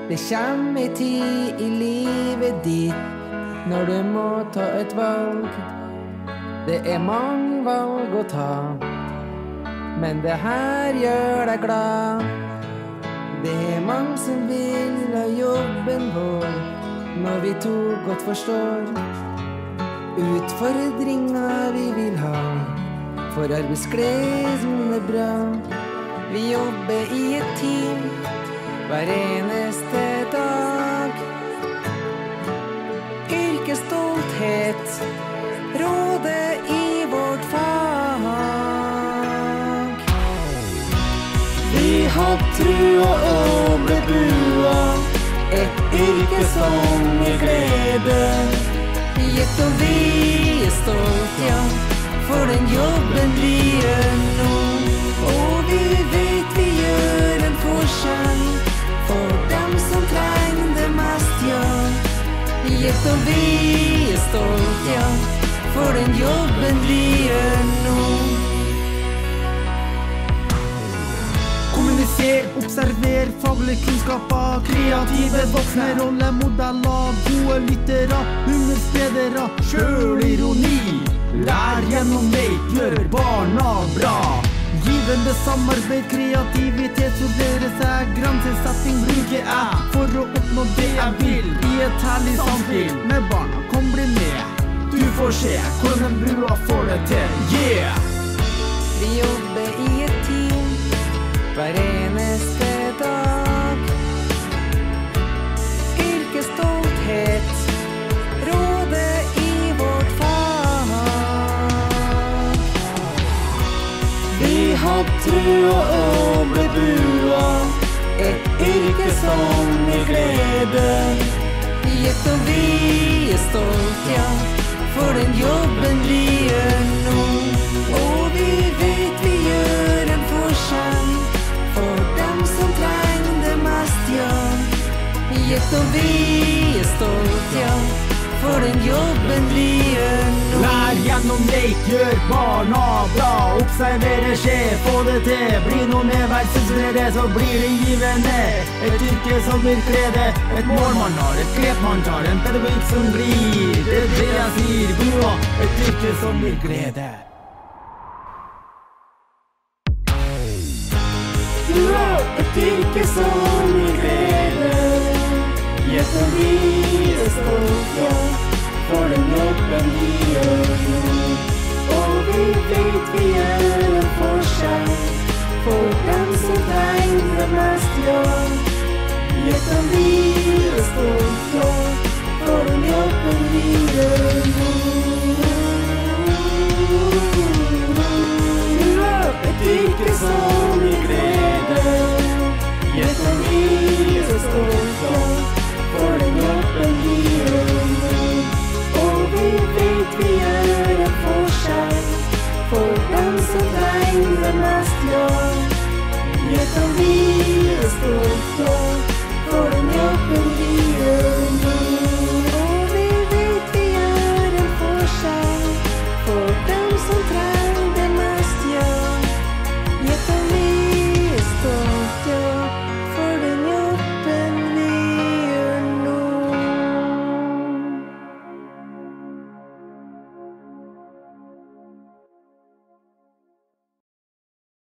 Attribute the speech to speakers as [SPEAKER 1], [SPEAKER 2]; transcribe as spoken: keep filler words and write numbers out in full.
[SPEAKER 1] Det kommer en tid i livet ditt når du må ta et valg. Det er mange valg å ta, men det her gjør deg glad. Det er mange som vil ha jobben vår når vi to godt forstår utfordringer vi vil ha, for arbeidsgleden er bra. Vi jobber i et team hver eneste dag. Yrkesstolthet råder i vårt fag. Vi har trua og ble bua, et yrke som er glede. Gjett om vi er stolt, ja, for den jobben vi gjør nå. Og vi vet vi gjør en forskjell for dem som trenger det mest, ja. Gjett om vi er stolt, ja, for den jobben vi gjør nå.
[SPEAKER 2] Kommuniser, observer, faglige kunnskaper, kreative voksne rollemodeller, gode lyttere, underspredere, sjølironi. Lær gjennom lek, gjør barna bra. Givende samarbeid, kreativitet, studere seg, grensesetting bruker jeg for å oppnå det jeg vil. I et herlig samspill med barna, kom bli med. Du får se hvordan brua får det til, yeah!
[SPEAKER 1] Vi jobber i et team hver eneste dag. Yrkesstolthet råder i vårt fag. Vi har trua og ble bua, et yrke som er glede. Gjett om vi er stolt, ja, for den jobben vi gjør nå. Og vi vet vi gjør en forskjell for dem som trenger det mest, ja. Gjett om vi er stolt, ja, for den jobben vi gjør nå.
[SPEAKER 2] Lær gjennom lek, gjør barna bra. Observere, skje, få det til. Bli noe med hver subsidiere, så blir det givende. Et yrke som vil glede, et mål man har, et grep man tar, en pedagogikk som glir. Det er det jeg sier, bua, et yrke som vil glede.
[SPEAKER 1] Bua, et yrke som vil glede. Gjett om vi er stolt, ja, for den jobben vi gjør nå. Og vi vet vi gjør en forskjell for dem som trenger det mest, ja. Gjett om vi er stolt, ja, for den jobben vi gjør nå. Bua, et yrke som vil glede. Gjett om vi er stolt, ja, for den jobben vi gjør nå. Og vi vet vi gjør en forskjell for dem som trenger det mest, ja. Gjett om vi er stolt, ja,